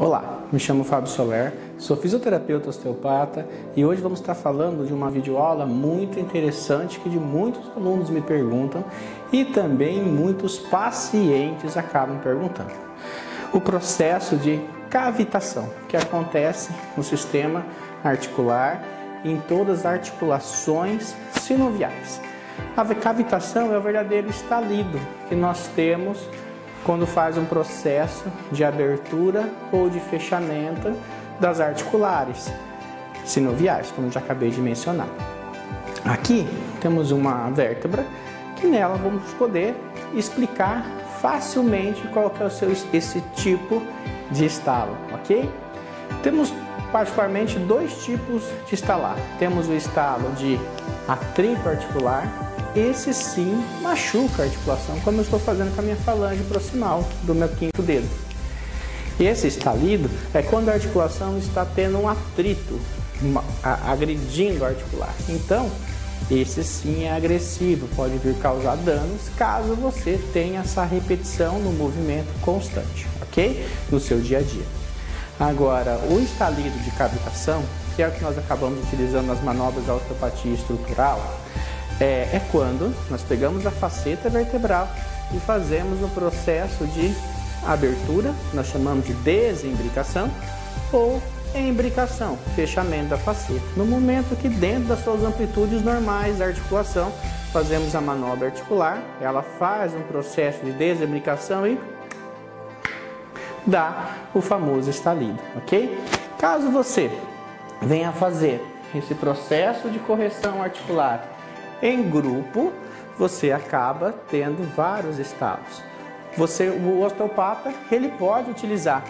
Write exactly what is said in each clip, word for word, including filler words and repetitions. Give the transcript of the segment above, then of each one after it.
Olá, me chamo Fábio Soler, sou fisioterapeuta osteopata e hoje vamos estar falando de uma videoaula muito interessante que de muitos alunos me perguntam e também muitos pacientes acabam perguntando. O processo de cavitação que acontece no sistema articular em todas as articulações sinoviais. A cavitação é o verdadeiro estalido que nós temos quando faz um processo de abertura ou de fechamento das articulares sinoviais, como eu já acabei de mencionar. Aqui temos uma vértebra que nela vamos poder explicar facilmente qual que é o seu, esse tipo de estalo, ok? Temos particularmente dois tipos de estalar. Temos o estalo de atrito articular. Esse sim machuca a articulação, como eu estou fazendo com a minha falange proximal do meu quinto dedo. Esse estalido é quando a articulação está tendo um atrito, uma, a, agredindo a articular. Então, esse sim é agressivo, pode vir causar danos caso você tenha essa repetição no movimento constante, ok? No seu dia a dia. Agora, o estalido de cavitação, que é o que nós acabamos utilizando nas manobras da osteopatia estrutural, É, é quando nós pegamos a faceta vertebral e fazemos o processo de abertura, nós chamamos de desembricação, ou embricação, fechamento da faceta. No momento que dentro das suas amplitudes normais da articulação, fazemos a manobra articular, ela faz um processo de desembricação e dá o famoso estalido, ok? Caso você venha fazer esse processo de correção articular em grupo, você acaba tendo vários estalos. Você, o osteopata, ele pode utilizar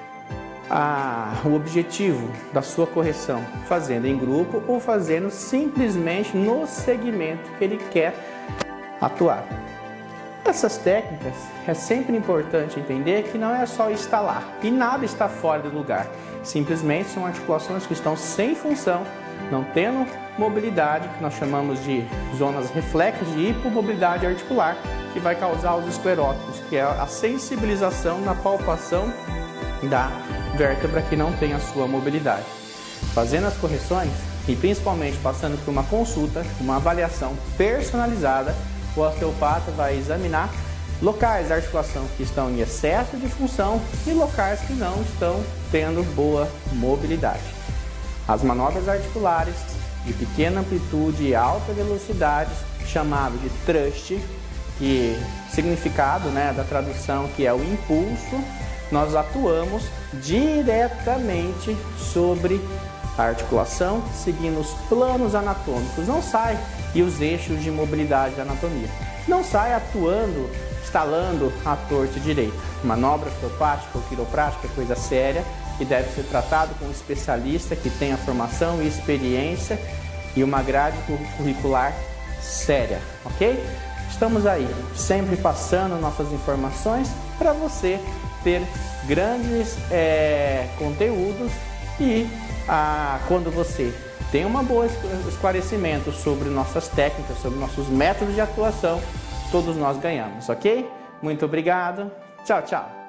a, o objetivo da sua correção fazendo em grupo ou fazendo simplesmente no segmento que ele quer atuar. Essas técnicas é sempre importante entender que não é só estalar e nada está fora do lugar. Simplesmente são articulações que estão sem função, não tendo mobilidade, que nós chamamos de zonas reflexas de hipomobilidade articular, que vai causar os escleróticos, que é a sensibilização na palpação da vértebra que não tem a sua mobilidade. Fazendo as correções e principalmente passando por uma consulta, uma avaliação personalizada, o osteopata vai examinar locais da articulação que estão em excesso de função e locais que não estão tendo boa mobilidade. As manobras articulares de pequena amplitude e alta velocidade, chamado de thrust, que significado, né, da tradução que é o impulso, nós atuamos diretamente sobre a articulação, seguindo os planos anatômicos, não sai e os eixos de mobilidade da anatomia. Não sai atuando, instalando a torta direita. Manobra osteopática ou quiroprática é coisa séria e deve ser tratado com um especialista que tenha formação e experiência e uma grade curricular séria, ok? Estamos aí, sempre passando nossas informações para você ter grandes é, conteúdos e ah, quando você tem um bom esclarecimento sobre nossas técnicas, sobre nossos métodos de atuação, todos nós ganhamos, ok? Muito obrigado, tchau, tchau!